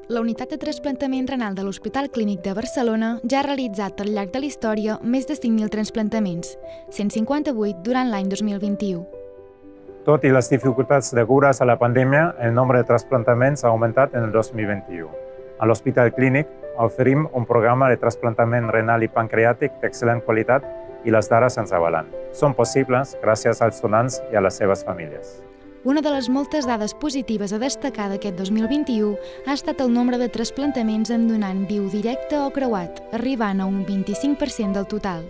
La unitat de trasplantament renal de l'Hospital Clínic de Barcelona ja ha realitzat al llarg de la història més de 5.000 transplantaments, 158 durant l'any 2021. Tot i les dificultats degudes a la pandèmia, el nombre de trasplantaments ha augmentat en el 2021. A l'Hospital Clínic oferim un programa de trasplantament renal i pancreàtic d'excel·lent qualitat i les dades ens avalen. Són possibles gràcies als donants i a les seves famílies. Una de les moltes dades positives a destacar d'aquest 2021 ha estat el nombre de trasplantaments amb donant viu directe o creuat, arribant a un 25% del total.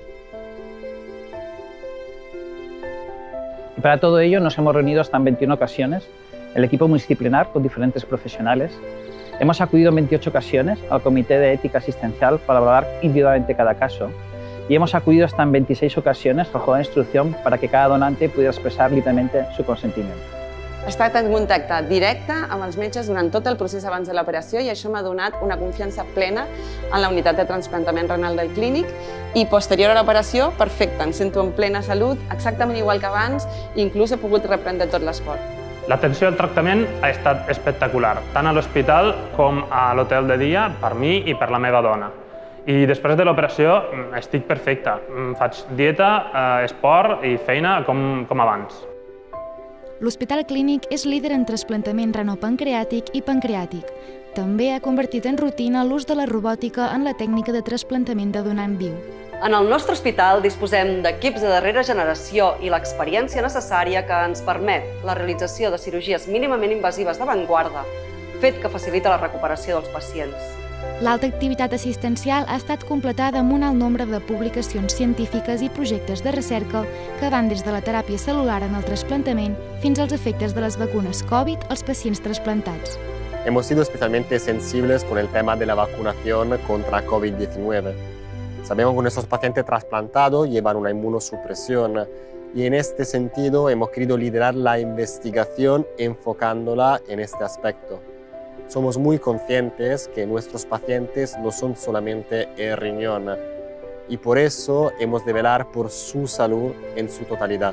Y para todo ello nos hemos reunido hasta en 21 ocasiones, el equipo multidisciplinar con diferentes profesionales. Hemos acudido en 28 ocasiones al Comité de Ética Asistencial para valorar individualmente cada caso y hemos acudido hasta en 26 ocasiones al juzgado de instrucción para que cada donante pudiera expresar libremente su consentimiento. He estat en contacte directe amb els metges durant tot el procés abans de l'operació i això m'ha donat una confiança plena en la unitat de trasplantament renal del clínic i posterior a l'operació, perfecte, em sento en plena salut, exactament igual que abans i inclús he pogut reprendre tot l'esport. L'atenció al tractament ha estat espectacular, tant a l'hospital com a l'hotel de dia, per mi i per la meva dona. I després de l'operació estic perfecte, faig dieta, esport i feina com abans. L'Hospital Clínic és líder en trasplantament renopancreàtic i pancreàtic. També ha convertit en rutina l'ús de la robòtica en la tècnica de trasplantament de donant viu. En el nostre hospital disposem d'equips de darrera generació i l'experiència necessària que ens permet la realització de cirurgies mínimament invasives d'avantguarda, fet que facilita la recuperació dels pacients. L'alta activitat assistencial ha estat completada amb un alt nombre de publicacions científiques i projectes de recerca que van des de la teràpia cel·lular en el trasplantament fins als efectes de les vacunes Covid als pacients trasplantats. Hemos sido especialmente sensibles con el tema de la vacunación contra COVID-19. Sabemos que nuestros pacientes trasplantados llevan una inmunosupresión y en este sentido hemos querido liderar la investigación enfocándola en este aspecto. Somos muy conscientes que nuestros pacientes no son solamente el riñón y por eso hemos de velar por su salud en su totalidad.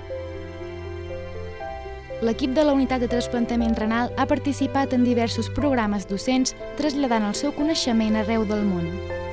L'equip de la unitat de trasplantament renal ha participat en diversos programes docents traslladant el seu coneixement arreu del món.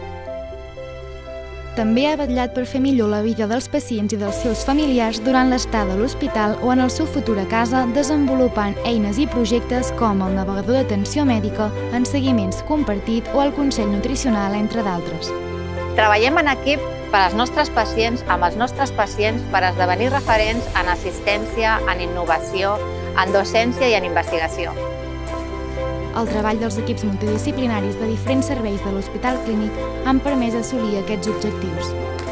També ha vetllat per fer millor la vida dels pacients i dels seus familiars durant l'estada a l'hospital o en el seu futur a casa, desenvolupant eines i projectes com el navegador d'atenció mèdica, en seguiments compartit o el consell nutricional, entre d'altres. Treballem en equip per als nostres pacients, amb els nostres pacients, per esdevenir referents en assistència, en innovació, en docència i en investigació. El treball dels equips multidisciplinaris de diferents serveis de l'Hospital Clínic han permès assolir aquests objectius.